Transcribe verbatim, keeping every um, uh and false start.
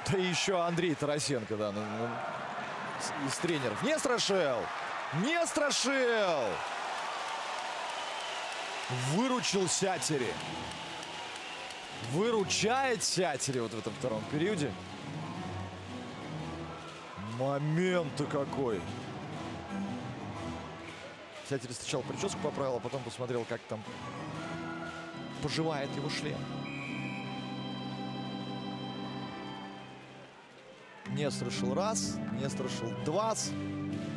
Да и еще Андрей Тарасенко, да, ну, ну, из тренеров. Не страшил! Не страшил! Выручил Сятери. Выручает Сятери вот в этом втором периоде. Момент-то какой! Сятери сначала прическу поправил, а потом посмотрел, как там поживает его шлем. Не страшил раз, не страшил два.